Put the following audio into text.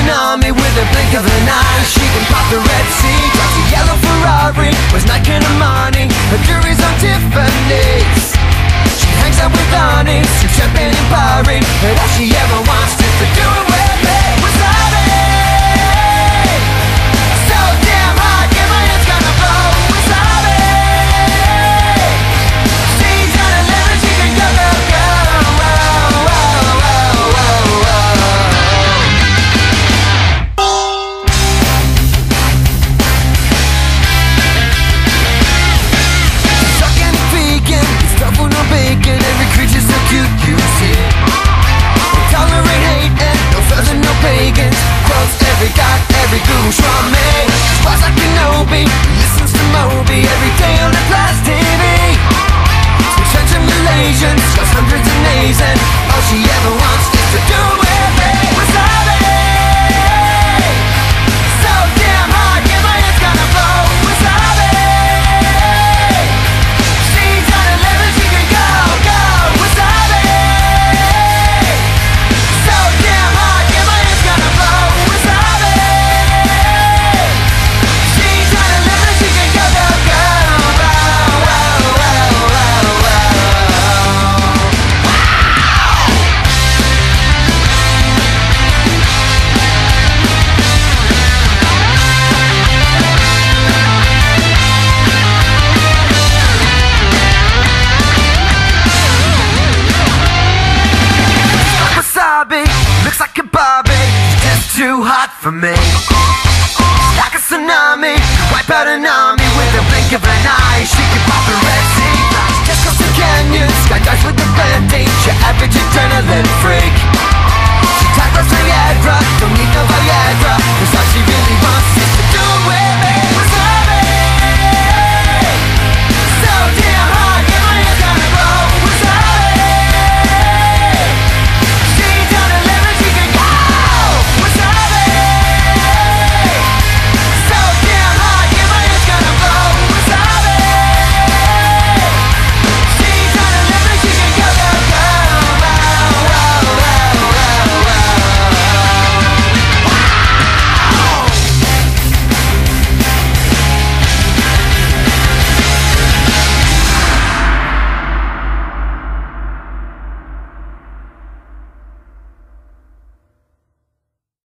tsunami with a blink of an eye. She can pop the Red Sea, drives a yellow Ferrari, wears Nike and Armani, her jewelry's on Tiffany's. She hangs out with Arnie, sips champagne and Barry, and all she ever wants is to do it with me. Wasabi, so damn hot, yeah, my head's gonna blow. Wasabi, she's on a lemon, she can go, go, go. Whoa, whoa, whoa, whoa, whoa. Sucking vegan, it's tofu, no bacon, every creature's so cute, you see. They tolerate hate and no fuzz and no pagans. Quotes every god, every goose from me. Squads like Kenobi, listens to Moby every day on the Blast TV. Speaks French and Malaysian, scores hundreds of names, and all she ever wants is to do with me. Wasabi, so damn hot, yeah, my head's gonna blow. Wasabi, she's on a level, she can go, go. Wasabi, so damn hot, yeah, my head's gonna blow. Wasabi, she's on a level, she can go, go, go. Whoa, whoa, whoa, whoa, whoa. Wasabi, looks like a Barbie, just too hot for me. Like a tsunami, wipe out an army with a blink of an eye. She can pop the Red Sea, just cross the canyon, skydives with the band-aid, your average adrenaline freak.